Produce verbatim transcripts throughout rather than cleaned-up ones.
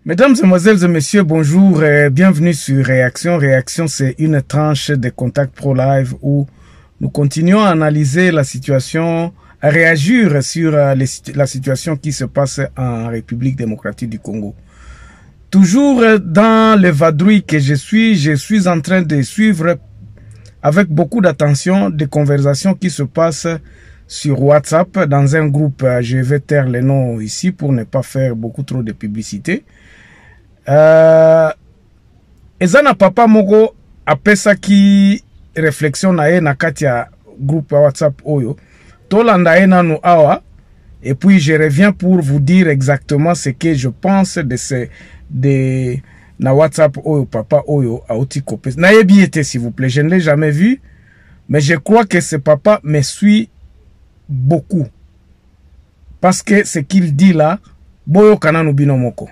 Mesdames, Mesdemoiselles et Messieurs, bonjour et bienvenue sur Réaction. Réaction, c'est une tranche de Contact Pro Live où nous continuons à analyser la situation, à réagir sur les, la situation qui se passe en République démocratique du Congo. Toujours dans le vadrouille que je suis, je suis en train de suivre avec beaucoup d'attention des conversations qui se passent sur WhatsApp dans un groupe. Je vais taire les noms ici pour ne pas faire beaucoup trop de publicité. Euh, ezana papa moko apesa ki réflexion na ye na kati ya groupe WhatsApp oyo tolanda ye nanu awa et puis je reviens pour vous dire exactement ce que je pense de ce de na WhatsApp oyo papa oyo auti kopes na ye biete s'il vous plaît, je ne l'ai jamais vu mais je crois que ce papa me suit beaucoup parce que ce qu'il dit là boyo kananu bino moko.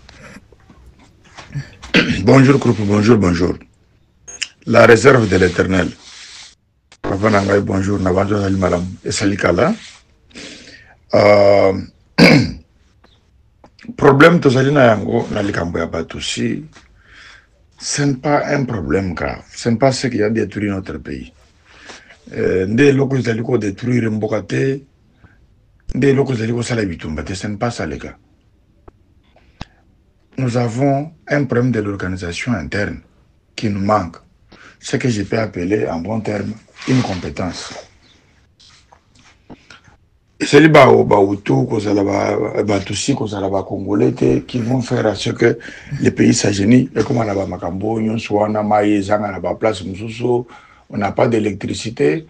Bonjour groupe, bonjour, bonjour. La réserve de l'éternel. Bonjour, Nabanjo Malam et Salikala. Problème de Salina Yango, Nalikamboya Batousi, ce n'est pas un problème grave. Ce n'est pas ce qui a détruit notre pays. Des locaux d'aliko détruire Mbokate, des locaux d'aliko Salabitumbate, ce n'est pas ça les gars. Nous avons un problème de l'organisation interne qui nous manque. Ce que je peux appeler en bon terme une compétence. C'est les Baoutou, les Congolais qui vont faire à ce que les pays s'agenouillent. Et comme on a Makambo, on n'a pas d'électricité,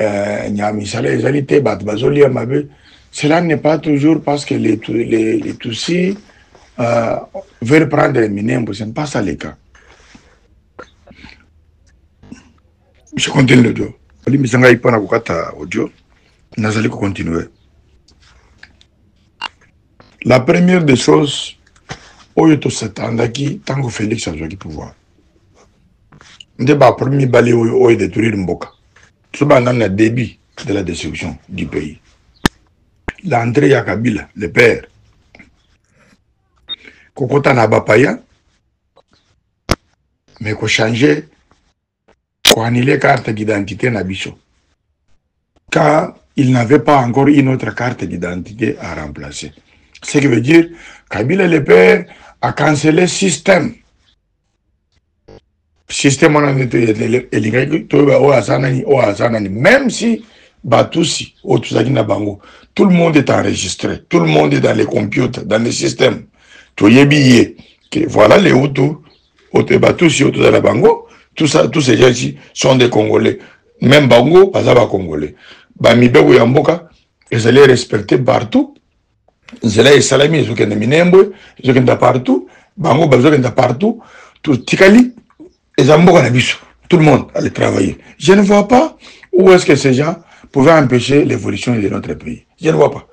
cela n'est pas toujours parce que les, les, les Tutsis Euh, veulent prendre les mineurs, ce n'est pas ça le cas. Je continue l'audio. Je vais continuer. La première des choses, Oyoto Satandaki, tant que Félix a joué le pouvoir. On a le premier balai de détruire Mboka. C'est dans le début de la destruction du pays. L'entrée de Kabila, le père. Kokota na bapaya, mais qu'on change, qu'on annule carte d'identité na biso. Car il n'avait pas encore une autre carte d'identité à remplacer. Ce qui veut dire, Kabila le père a cancellé le système. Système on a même si Batousi, tout le monde est enregistré, tout le monde est dans les computers, dans les systèmes. Que voilà les Hutus, Batousi, Hutus à la Bango, tout ça, tous ces gens-ci sont des Congolais. Même Bango, pas ça va Congolais. Bamibego Yamboka, ils allaient respecter partout. Ils allaient salami, ils allaient minembo, ils allaient partout. Bango, ils allaient partout. Tout Tikali, ils allaient biso. Tout le monde allait travailler. Je ne vois pas où est-ce que ces gens pouvaient empêcher l'évolution de notre pays. Je ne vois pas.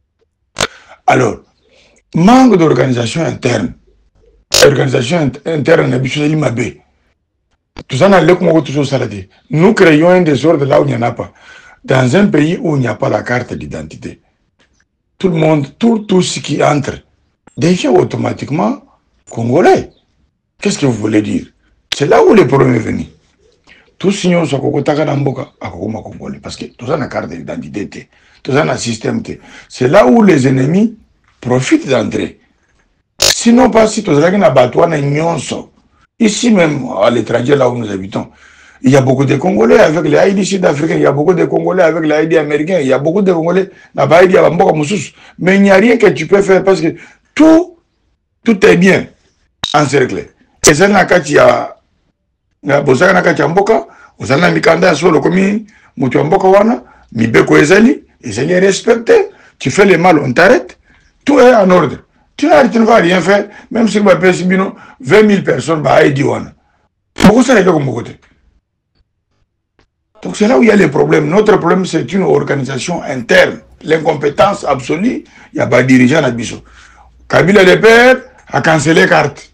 Alors, manque d'organisation interne. L'organisation interne est bien l'imabé. Tout ça n'a pas toujours saladé. Nous créons un désordre là où il n'y en a pas. Dans un pays où il n'y a pas la carte d'identité, tout le monde, tout, tout ce qui entre, devient automatiquement congolais. Qu'est-ce que vous voulez dire? C'est là où le problème est venu. Tous signons sont congolais parce que tout ça n'a carte d'identité, tout ça n'a système. C'est là où les ennemis profite d'entrer. Sinon, pas si tu as ici même, à l'étranger, là où nous habitons, il y a beaucoup de Congolais avec les I D sud-africains, il y a beaucoup de Congolais avec les I D américains, il y a beaucoup de Congolais avec les I D. Mais il n'y a rien que tu peux faire parce que tout, tout est bien encerclé. Et ça, il y a Bozaka Nakati Amboka, Ozana Mikanda Solo Komi, Moutu Amboka Wana, Mibeko Ezali, Ezali est respecté, tu fais le mal, on t'arrête. Tout est en ordre. Tu, tu ne vas rien faire, même si tu vas payer vingt mille personnes, bah, il dit, pourquoi ça n'est pas comme côté? Donc c'est là où il y a les problèmes. Notre problème, c'est une organisation interne. L'incompétence absolue, il n'y a pas de dirigeant à Bissau. Kabila le père a cancellé les cartes.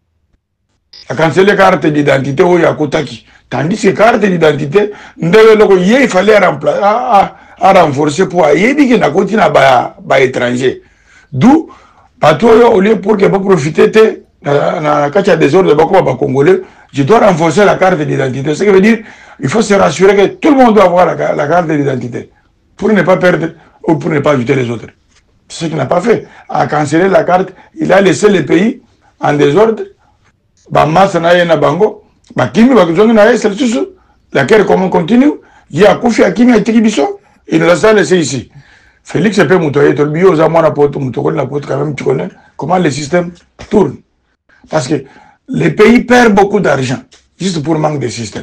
A cancellé les cartes d'identité où il y a Kotaki. Tandis que les cartes d'identité, il fallait remplacer, à, à renforcer pour y a des étrangers. D'où Partout, au lieu pour que vous profitez de la désordre de Congolais, je dois renforcer la carte d'identité. Ce qui veut dire il faut se rassurer que tout le monde doit avoir la, la carte d'identité pour ne pas perdre ou pour ne pas éviter les autres. C'est ce qu'il n'a pas fait. A cancellé la carte, il a laissé le pays en désordre. La guerre continue. Il y a Koufi Akimi et Tikibiso. Il nous a laissé ici. Félix peut moutoyer, comment le système tourne. Parce que les pays perdent beaucoup d'argent juste pour manque de système.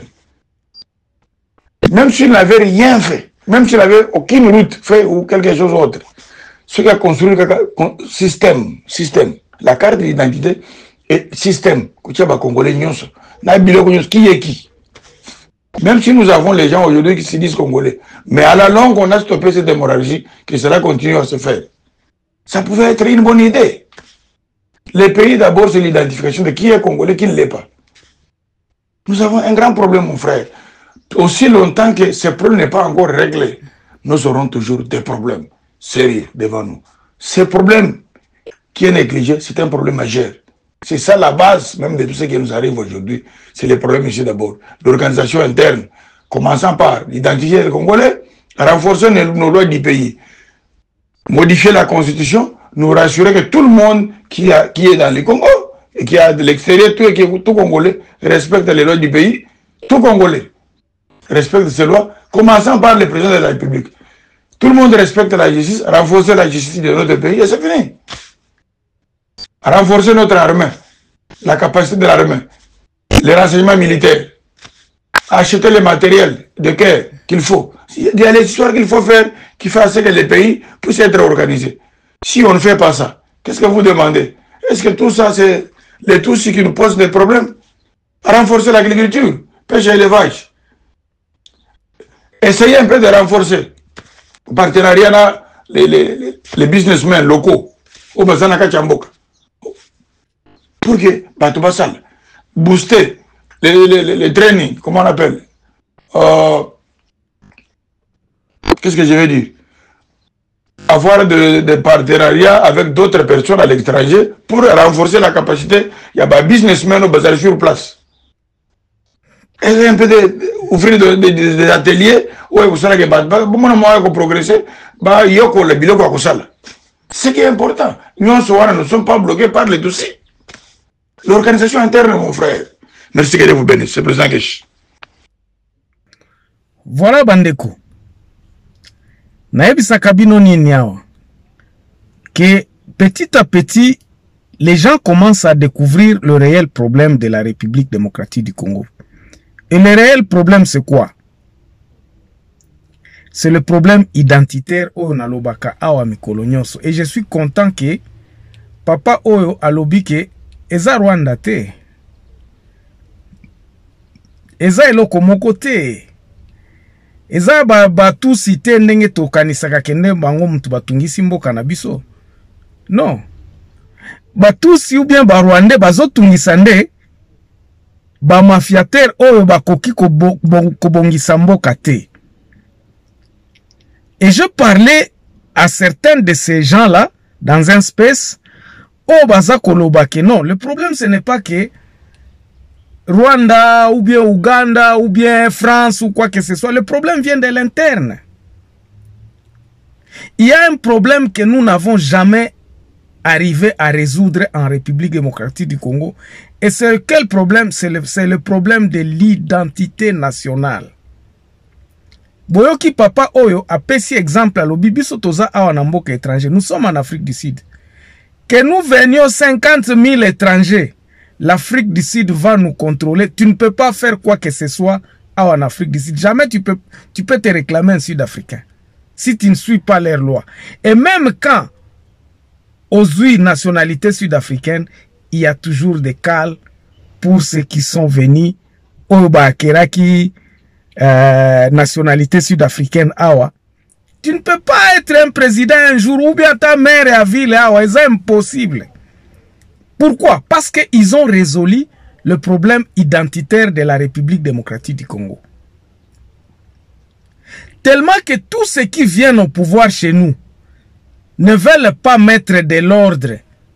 Même s'il n'avait rien fait, même s'il n'avait aucune route fait ou quelque chose d'autre, ce qui a construit le système, système, la carte d'identité et système, qui est qui? Même si nous avons les gens aujourd'hui qui se disent congolais, mais à la longue, on a stoppé cette hémorragie, que cela continue à se faire. Ça pouvait être une bonne idée. Les pays, d'abord, c'est l'identification de qui est congolais, qui ne l'est pas. Nous avons un grand problème, mon frère. Aussi longtemps que ce problème n'est pas encore réglé, nous aurons toujours des problèmes sérieux devant nous. Ce problème qui est négligé, c'est un problème majeur. C'est ça la base même de tout ce qui nous arrive aujourd'hui. C'est les problèmes ici d'abord. L'organisation interne, commençant par l'identifier les Congolais, renforcer nos lois du pays, modifier la constitution, nous rassurer que tout le monde qui, a, qui est dans le Congo et qui est de l'extérieur, tout, tout Congolais, respecte les lois du pays, tout Congolais respecte ces lois, commençant par le président de la République. Tout le monde respecte la justice, renforcer la justice de notre pays et c'est fini. Renforcer notre armée, la capacité de l'armée, les renseignements militaires, acheter le matériel de guerre qu'il faut. Il y a les histoires qu'il faut faire qui font que les pays puissent être organisés. Si on ne fait pas ça, qu'est-ce que vous demandez? Est-ce que tout ça, c'est les tout ce qui nous posent des problèmes? Renforcer l'agriculture, pêche et élevage. Essayez un peu de renforcer le partenariat, les, les, les businessmen locaux, au Bazanaka Chamboka. Pour que Batouba Sal booster les, les, les, les trainings, comment on appelle euh, qu'est-ce que je veux dire? Avoir des de partenariats avec d'autres personnes à l'étranger pour renforcer la capacité. Il y a des businessmen au bazar sur place. Essayez un peu d'ouvrir de, de, de, des ateliers où vous savez que progresser. Ce qui est important, nous ne sommes pas bloqués par les dossiers. L'organisation interne, mon frère. Merci que Dieu vous bénisse. C'est président Kesh. Voilà, Bandeko. Naebisa kabino nini awa. Que petit à petit, les gens commencent à découvrir le réel problème de la République démocratique du Congo. Et le réel problème, c'est quoi? C'est le problème identitaire au Nalobaka awa mikolo nyonso. Et je suis content que Papa Oyo alobi ke eza Rwanda te. Eza eloko moko te. Eza ba batu site ndenge tokanisaka kende bango mutu batungisi mboka na biso. Non. Batu si ou bien ba Rwanda bazo tungisa nde ba mafiateur oyo bakoki kobongisa mboka te. Et je parlais à certains de ces gens-là dans un space. Oh, baza kolobake. Non, le problème ce n'est pas que Rwanda ou bien Ouganda ou bien France ou quoi que ce soit. Le problème vient de l'interne. Il y a un problème que nous n'avons jamais arrivé à résoudre en République démocratique du Congo. Et c'est quel problème? C'est le, c'est le problème de l'identité nationale. Boyoki Papa Oyo a pesi exemple à l'Obibiso Toza awa na mboka étranger. Nous sommes en Afrique du Sud. Que nous venions cinquante mille étrangers, l'Afrique du Sud va nous contrôler. Tu ne peux pas faire quoi que ce soit en Afrique du Sud. Jamais tu peux, tu peux te réclamer un Sud-Africain si tu ne suis pas leurs lois. Et même quand aux huit nationalités sud-africaines, il y a toujours des cales pour ceux qui sont venus au Bakeraki, euh, nationalité sud-africaine awa. Tu ne peux pas être un président un jour ou bien ta mère est à ville awa. C'est impossible. Pourquoi? Parce qu'ils ont résolu le problème identitaire de la République démocratique du Congo. Tellement que tous ceux qui viennent au pouvoir chez nous ne veulent pas mettre de l'ordre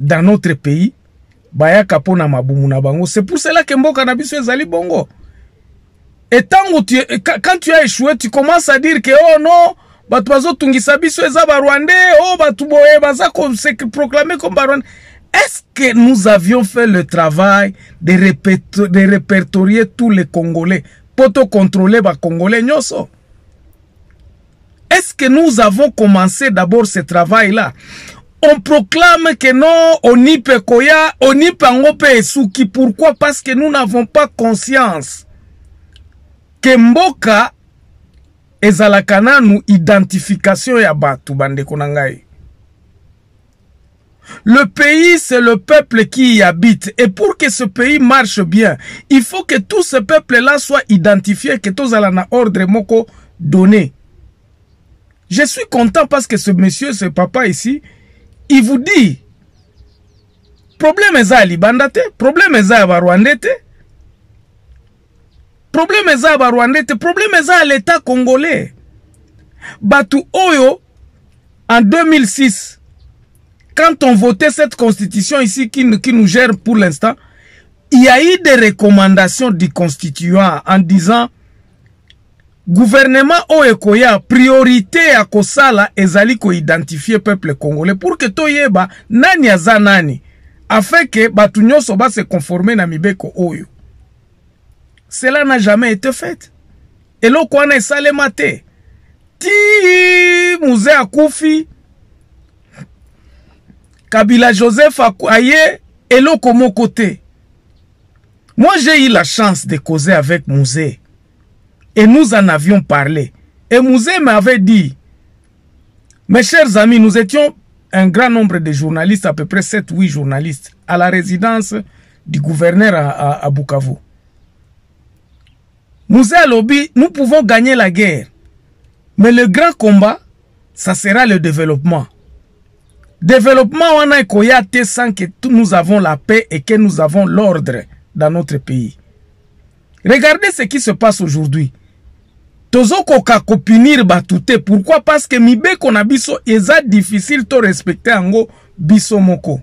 dans notre pays, baya kapona mabumu na bango. C'est pour cela que mboka na biso ezali bongo. Et tant tu, quand tu as échoué, tu commences à dire que oh non, batu bazo tungisa biso eza ba Rwandais, oh batu boye baza comme se proclamer comme ba Rwandais. Est-ce que nous avions fait le travail de, réperto de répertorier tous les Congolais pour te contrôler les Congolais nyoso? Est-ce que nous avons commencé d'abord ce travail-là? On proclame que non, on y peut koya, on y peut ngope esuki. Pourquoi? Parce que nous n'avons pas conscience que mboka ezalakana nous identification ya batu bande konangai. Le pays, c'est le peuple qui y habite. Et pour que ce pays marche bien, il faut que tout ce peuple-là soit identifié, que tous allons ordre moko donné. Je suis content parce que ce monsieur, ce papa ici, il vous dit, problème est à Libandate, problème est à Rwandete, problème est à Rwandete, problème est à l'État congolais. Batu Oyo, en deux mille six, quand on votait cette constitution ici qui, qui nous gère pour l'instant, il y a eu des recommandations du constituant en disant gouvernement Oekoya, priorité à Kosala ezali ko identifier peuple congolais pour que toyeba nani aza nani afin que batu nyonso ba se conformer na mibeko oyo. Cela n'a jamais été fait. Et lo kwana esalema te. Ti Mouze akufi Kabila Joseph Aye et le comme côté. Moi, j'ai eu la chance de causer avec Mouze. Et nous en avions parlé. Et Mouze m'avait dit, mes chers amis, nous étions un grand nombre de journalistes, à peu près sept huit journalistes, à la résidence du gouverneur à, à, à Bukavu. Mouze a lobby, nous pouvons gagner la guerre. Mais le grand combat, ça sera le développement. Développement, on a koyate sans que nous avons la paix et que nous avons l'ordre dans notre pays. Regardez ce qui se passe aujourd'hui. Tozo koka kopinir batute. Pourquoi? Parce que mibe kona biso eza difficile to respecter ango biso moko.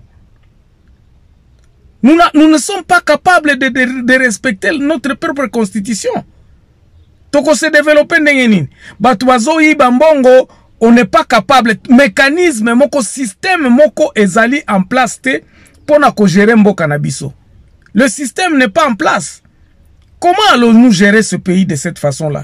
Nous, nous ne sommes pas capables de, de, de respecter notre propre constitution. Toko se développer ndengenin. Batu bazo yi bambongo. On n'est pas capable. Mécanisme, moko système, moko ezali en place te pour na gérer mboka na biso. Le système n'est pas en place. Comment allons-nous gérer ce pays de cette façon-là?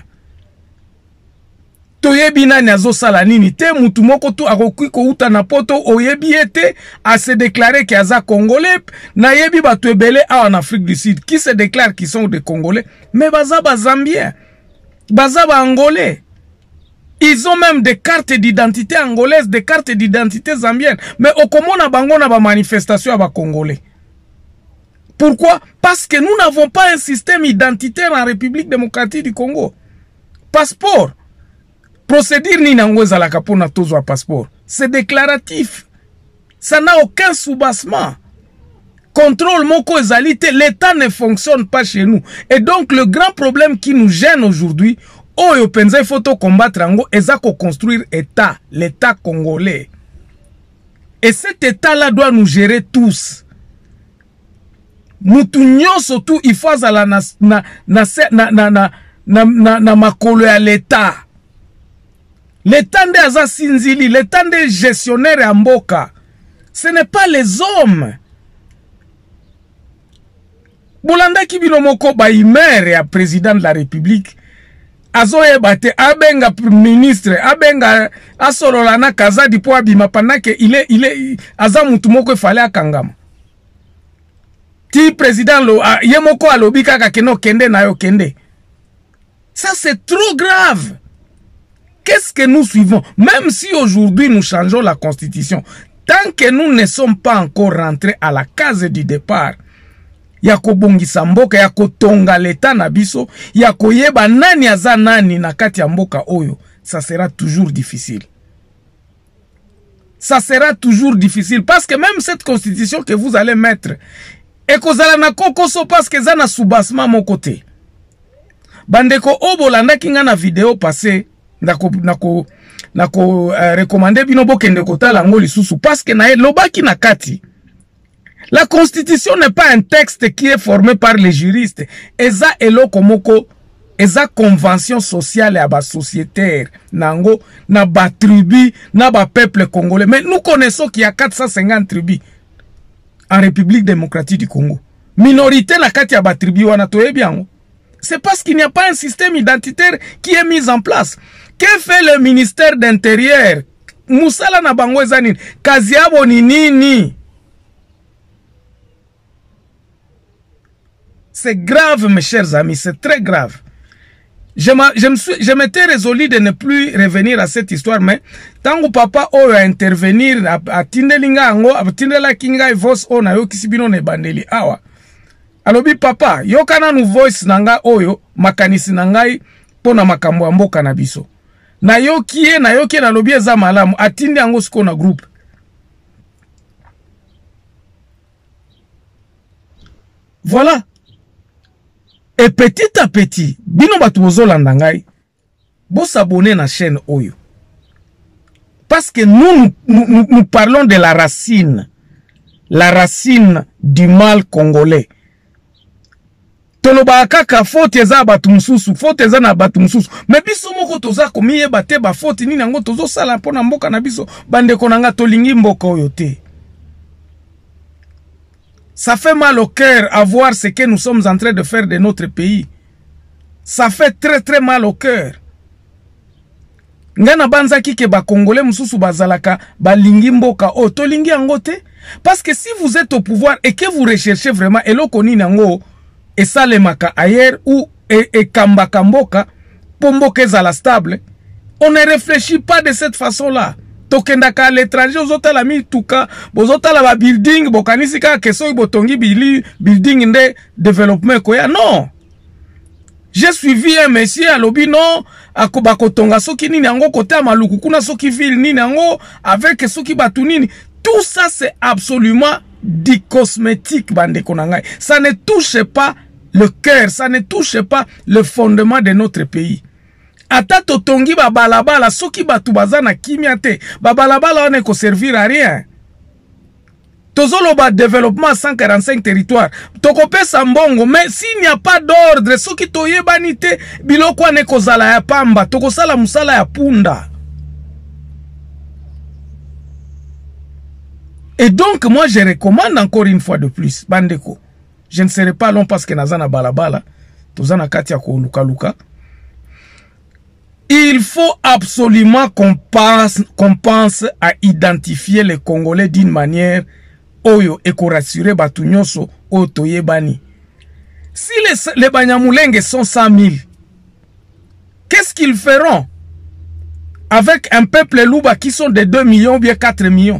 Toyebi na nyazo sala nini te mutu moko tu akoki ko uta na poto oyebi ete a se déclarer qu'il aza congolais na yebi batu ebele en Afrique du Sud qui se déclarent qu'ils sont des Congolais mais baza ba Zambiens, baza ba Angolais. Ils ont même des cartes d'identité angolaises, des cartes d'identité zambiennes. Mais au comment na bango na ba manifestation à ba Congolais. Pourquoi? Parce que nous n'avons pas un système identitaire en République démocratique du Congo. Passeport. Procédure ni nango za kapona tozo a passeport. C'est déclaratif. Ça n'a aucun soubassement. Contrôle moko ezalité, l'État ne fonctionne pas chez nous. Et donc le grand problème qui nous gêne aujourd'hui, Oyo penza il faut combattre ango ezako construire État, l'État congolais. Et cet État-là doit nous gérer tous. Mutu nyonso tu il faut ala na na na na na na na na na makolo ya l'État. L'État nde aza sinzili, l'État nde gestionnaire ya mboka. Ce n'est pas les hommes. Bolanda kibino moko ba imer ya président de la République. Azoye bate abenga ministre abenga asolola na kazadi po abima panake ile ile aza mutu moko fale akangama. Ti président lo ye moko alobi kaka keno kende na yo kende. Ça c'est trop grave. Qu'est-ce que nous suivons? Même si aujourd'hui nous changeons la constitution, tant que nous ne sommes pas encore rentrés à la case du départ, yako bongisa mboka, yako tonga l'État na biso, yako yeba nani aza nani na kati ya mboka oyo, ça sera toujours difficile. Ça sera toujours difficile parce que même cette constitution que vous allez mettre, et kozala na kokoso parce que zana soubassement mon côté. Bandeko obolanda kinga na vidéo passé, nako nako nako uh, recommander bino bokende kotala ngo lisusu parce que na lobaki na kati La constitution n'est pas un texte qui est formé par les juristes. Eza eloko moko, eza convention sociale à bas sociétaire, nango, na ba tribu, na ba peuple congolais. Mais nous connaissons qu'il y a quatre cent cinquante tribus en République démocratique du Congo. Minorité la kati ya ba tribu wana toye bien. C'est parce qu'il n'y a pas un système identitaire qui est mis en place. Que fait le ministère d'Intérieur? Musala na bango ezani, kazi yabo ni nini? C'est grave, mes chers amis, c'est très grave. Je m'étais résolu de ne plus revenir à cette histoire, mais tant que papa a intervenir à Tindelinga Ango, à Tindela Kinga Voice on a yo kisibino ne bandeli awa. Alobi papa, yo kana nu voice nanga oyo, makanisi nangai pona makambo ya mboka na biso. Na yo kie, na yo kie na lobi eza malamu, atinde ango siko na groupe. Voilà. Et petit à petit, bino batu bozolanda ngai, bo s'abonner na chaîne Oyo. Parce que nous, nous, nous, nous parlons de la racine. La racine du mal congolais. Toloba kaka faute eza batu mususu, faute eza na batu mususu. Mais biso moko toza komiye bate ba faute nini nango tozo sala pona mboka na biso, bande konanga tolingi mboka oyo te. Ça fait mal au cœur à voir ce que nous sommes en train de faire de notre pays. Ça fait très très mal au cœur. Ngana banzaki ke ba Congolais mususu bazalaka ba lingi mboka o to lingi angote. Parce que si vous êtes au pouvoir et que vous recherchez vraiment eloko nini nango et salemaka ailleurs ou et, et kambaka mboka pomboke zala stable, on ne réfléchit pas de cette façon-là. Tokendaka à l'étranger, aux la mi tuka, bozota la building, bokanisika keso botongi bili building de développement koya. Non. J'ai suivi un monsieur à lobi non, à kobakotonga soki nini ango kote à maluku kuna soki ville nini ango avec soki batu nini. Tout ça c'est absolument du cosmétique bande konangai. Ça ne touche pas le cœur, ça ne touche pas le fondement de notre pays. Ata totongi ba balabala soki batu bazana kimia te ba balabala on ko servir à rien. Tozolo ba développement cent quarante-cinq territoires tokope sambongo, mais s'il n'y a pas d'ordre soki toyebani te biloko ne kozala ya pamba tokosala musala ya punda. Et donc moi je recommande encore une fois de plus bandeko, je ne serai pas long parce que nazana balabala tozana katia ko luka luka. Il faut absolument qu'on pense, qu'on pense à identifier les Congolais d'une manière oyo et qu'on rassure Batunyonso otoye bani. Si les, les Banyamulenge sont cent mille, qu'est-ce qu'ils feront avec un peuple Luba qui sont de deux millions ou bien quatre millions?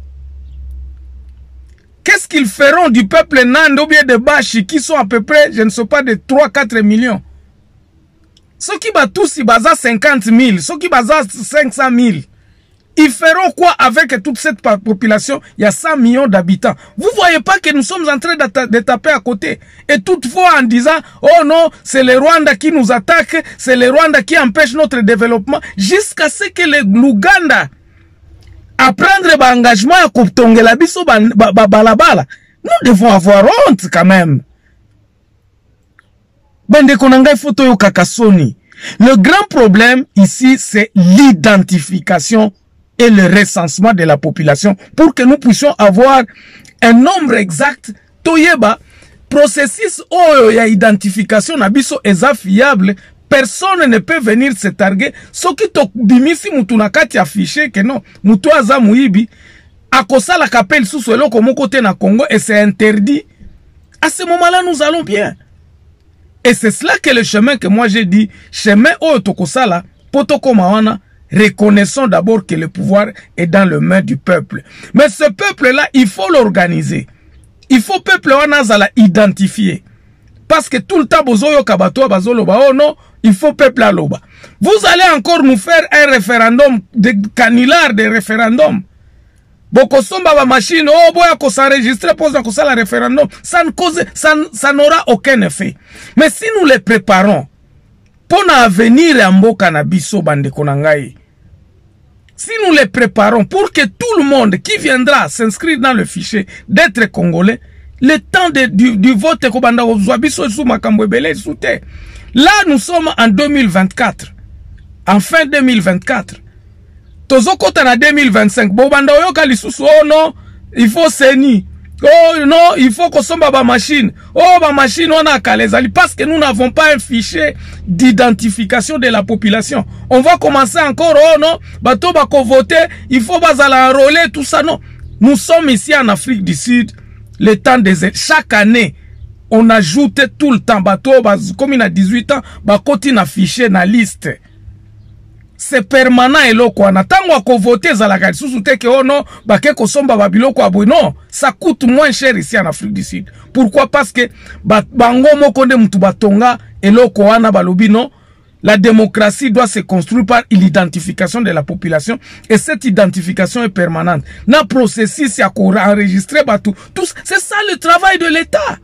Qu'est-ce qu'ils feront du peuple Nando ou bien de Bashi qui sont à peu près, je ne sais pas, de trois à quatre millions? Ceux qui battent tous, ils basent cinquante mille, ceux qui basent cinq cent mille. Ils feront quoi avec toute cette population? Il y a cent millions d'habitants. Vous voyez pas que nous sommes en train de taper à côté? Et toutefois en disant, oh non, c'est le Rwanda qui nous attaque, c'est le Rwanda qui empêche notre développement, jusqu'à ce que l'Ouganda apprendre l'engagement à Koptongue la biso balabala. Nous devons avoir honte quand même. Le grand problème ici, c'est l'identification et le recensement de la population pour que nous puissions avoir un nombre exact. Toyeba, processus oh ya identification nabiso eza fiable. Personne ne peut venir se targuer. Ce qui to bimisi mutunakati affiché que non, mutu aza muibi, akosa la kapelle sous le comme côté na Congo et c'est interdit. À ce moment-là, nous allons bien. Et c'est cela que le chemin que moi j'ai dit, chemin au Tokosala, Potoko Mawana, reconnaissons d'abord que le pouvoir est dans les mains du peuple. Mais ce peuple-là, il faut l'organiser. Il faut peuple Wanazala identifier. Parce que tout le temps, Bozoyo Kabato, Bazoloba, oh non, il faut peuple à l'oba. Vous allez encore nous faire un référendum, de canular de référendum. Bokosomba ba machine, oh boya ko s'enregistrer pour ça la référendum, ça ne cause, ça, ça n'aura aucun effet. Mais si nous les préparons pour l'avenir à Mboka na biso bande konangai, Si nous les préparons pour que tout le monde qui viendra s'inscrire dans le fichier d'être congolais, le temps de, du, du vote, là nous sommes en deux mille vingt-quatre. En fin deux mille vingt-quatre. Tozokota na deux mille vingt-cinq. Bobanda oyoka lisusu, oh non, il faut seni. Oh non, il faut qu'on somba ba machine. Oh ba machine on a kalezali parce que nous n'avons pas un fichier d'identification de la population. On va commencer encore, oh non, bato bako voter, il faut bazala enrôler tout ça non. Nous sommes ici en Afrique du Sud, le temps des chaque année on ajoute tout le temps bato comme il a dix-huit ans, bakoti na fichier na liste. C'est permanent et loko na tango ko voter za la gadi sous que oh non bake ko somba babiloko abo non, ça coûte moins cher ici en Afrique du Sud. Pourquoi? Parce que bango moko nde mutu batonga et loko wana balobi non, la démocratie doit se construire par l'identification de la population et cette identification est permanente. Na processus ya ko enregistrer batou, tout c'est ça le travail de l'État.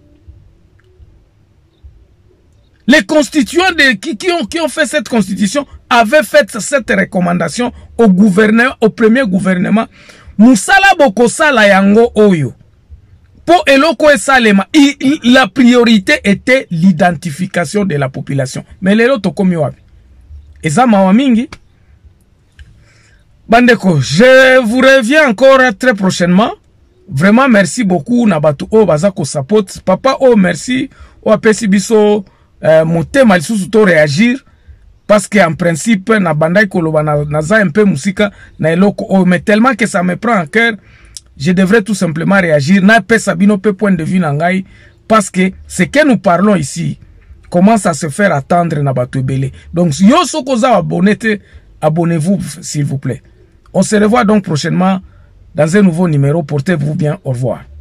Les constituants de, qui, qui, ont, qui ont fait cette constitution avaient fait cette recommandation au gouvernement, au premier gouvernement. Musala boko sala yango oyo. Po eloko e salema, la priorité était l'identification de la population. Mais les autres comme wapi. Eza mawamingi. Bandeko, je vous reviens encore très prochainement. Vraiment merci beaucoup nabatu o bazako support. Papa o merci o apesi biso Euh, motema lisusu to réagir parce que en principe na bandai koloba na naza un peu musika na eloko oh, mais tellement que ça me prend en cœur, je devrais tout simplement réagir na pesa bino pe point de vue nangai parce que ce que nous parlons ici commence à se faire attendre na bato ebele. Donc yo soko za abonné, abonnez-vous s'il vous plaît. On se revoit donc prochainement dans un nouveau numéro. Portez-vous bien, au revoir.